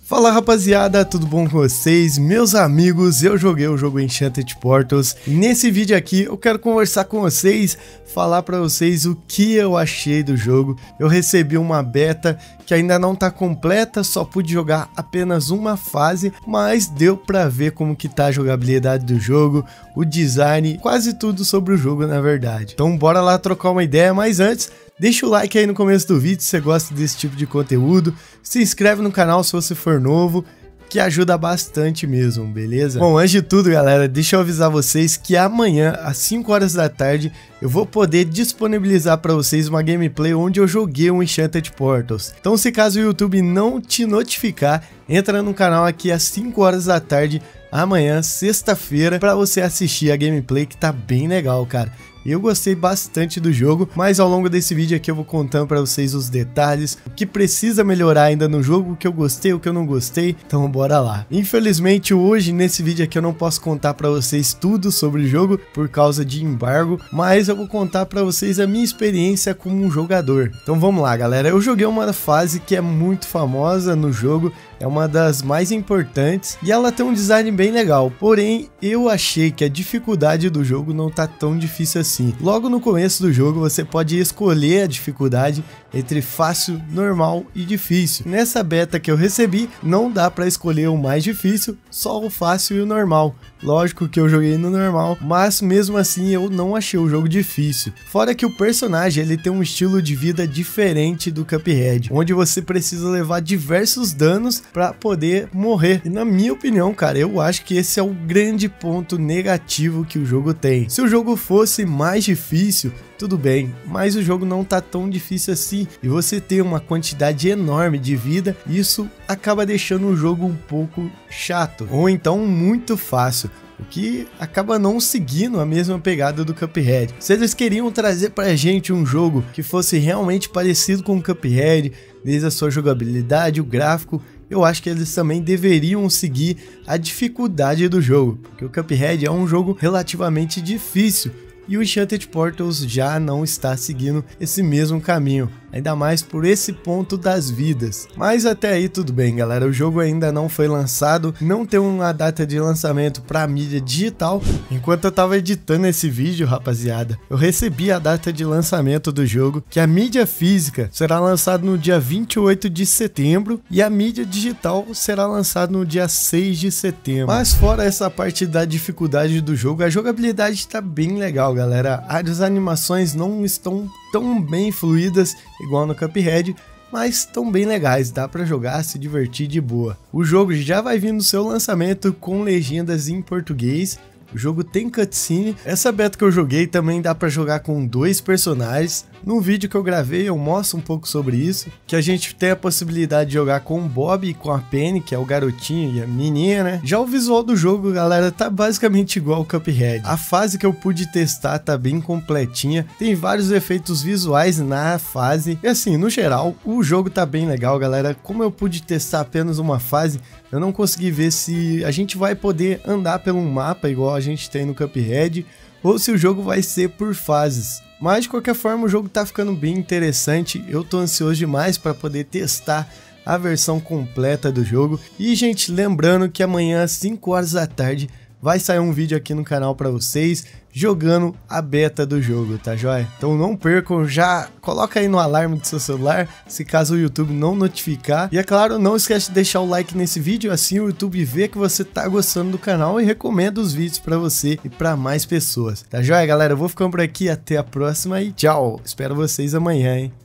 Fala rapaziada, tudo bom com vocês? Meus amigos, eu joguei o jogo Enchanted Portals e nesse vídeo aqui eu quero conversar com vocês, falar pra vocês o que eu achei do jogo. Eu recebi uma beta que ainda não tá completa, só pude jogar apenas uma fase, mas deu pra ver como que tá a jogabilidade do jogo, o design, quase tudo sobre o jogo na verdade. Então bora lá trocar uma ideia, mas antes, deixa o like aí no começo do vídeo se você gosta desse tipo de conteúdo, se inscreve no canal se você for novo, que ajuda bastante mesmo, beleza? Bom, antes de tudo galera, deixa eu avisar vocês que amanhã às 5 horas da tarde eu vou poder disponibilizar para vocês uma gameplay onde eu joguei o Enchanted Portals. Então se caso o YouTube não te notificar, entra no canal aqui às 5 horas da tarde amanhã, sexta-feira, para você assistir a gameplay que tá bem legal, cara. Eu gostei bastante do jogo, mas ao longo desse vídeo aqui eu vou contando pra vocês os detalhes, o que precisa melhorar ainda no jogo, o que eu gostei, o que eu não gostei, então bora lá. Infelizmente hoje nesse vídeo aqui eu não posso contar pra vocês tudo sobre o jogo por causa de embargo, mas eu vou contar pra vocês a minha experiência como um jogador. Então vamos lá galera, eu joguei uma fase que é muito famosa no jogo, é uma das mais importantes e ela tem um design bem legal, porém eu achei que a dificuldade do jogo não tá tão difícil assim. Logo no começo do jogo você pode escolher a dificuldade entre fácil, normal e difícil. Nessa beta que eu recebi não dá para escolher o mais difícil, só o fácil e o normal. Lógico que eu joguei no normal, mas mesmo assim eu não achei o jogo difícil. Fora que o personagem ele tem um estilo de vida diferente do Cuphead, onde você precisa levar diversos danos para poder morrer. E na minha opinião, cara, eu acho que esse é o grande ponto negativo que o jogo tem. Se o jogo fosse mais difícil, tudo bem, mas o jogo não tá tão difícil assim e você tem uma quantidade enorme de vida, isso acaba deixando o jogo um pouco chato ou então muito fácil, o que acaba não seguindo a mesma pegada do Cuphead. Se eles queriam trazer pra gente um jogo que fosse realmente parecido com o Cuphead, desde a sua jogabilidade, o gráfico, eu acho que eles também deveriam seguir a dificuldade do jogo, porque o Cuphead é um jogo relativamente difícil e o Enchanted Portals já não está seguindo esse mesmo caminho, ainda mais por esse ponto das vidas. Mas até aí tudo bem galera, o jogo ainda não foi lançado, não tem uma data de lançamento para mídia digital. Enquanto eu tava editando esse vídeo rapaziada, eu recebi a data de lançamento do jogo, que a mídia física será lançada no dia 28 de setembro e a mídia digital será lançada no dia 6 de setembro. Mas fora essa parte da dificuldade do jogo, a jogabilidade está bem legal galera, as animações não estão tão bem fluídas igual no Cuphead, mas estão bem legais, dá pra jogar, se divertir de boa. O jogo já vai vir no seu lançamento com legendas em português, o jogo tem cutscene, essa beta que eu joguei também dá pra jogar com 2 personagens. No vídeo que eu gravei eu mostro um pouco sobre isso, que a gente tem a possibilidade de jogar com o Bob e com a Penny, que é o garotinho e a menina, né? Já o visual do jogo, galera, tá basicamente igual ao Cuphead. A fase que eu pude testar tá bem completinha, tem vários efeitos visuais na fase, e assim, no geral, o jogo tá bem legal, galera. Como eu pude testar apenas uma fase, eu não consegui ver se a gente vai poder andar pelo mapa igual a gente tem no Cuphead, ou se o jogo vai ser por fases. Mas de qualquer forma o jogo tá ficando bem interessante, eu tô ansioso demais para poder testar a versão completa do jogo. E gente, lembrando que amanhã às 5 horas da tarde vai sair um vídeo aqui no canal para vocês jogando a beta do jogo, tá joia? Então não percam, já coloca aí no alarme do seu celular, se caso o YouTube não notificar. E é claro, não esquece de deixar o like nesse vídeo, assim o YouTube vê que você tá gostando do canal e recomenda os vídeos para você e para mais pessoas. Tá joia, galera? Eu vou ficando por aqui, até a próxima e tchau! Espero vocês amanhã, hein?